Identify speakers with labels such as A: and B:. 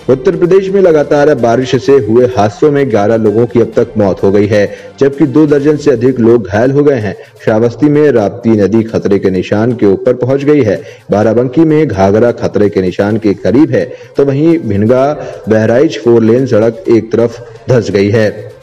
A: उत्तर प्रदेश में लगातार बारिश से हुए हादसों में 11 लोगों की अब तक मौत हो गई है, जबकि 2 दर्जन से अधिक लोग घायल हो गए हैं। श्रावस्ती में राप्ती नदी खतरे के निशान के ऊपर पहुंच गई है। बाराबंकी में घाघरा खतरे के निशान के करीब है, तो वहीं भिनगा बहराइच 4 लेन सड़क एक तरफ धंस गई है।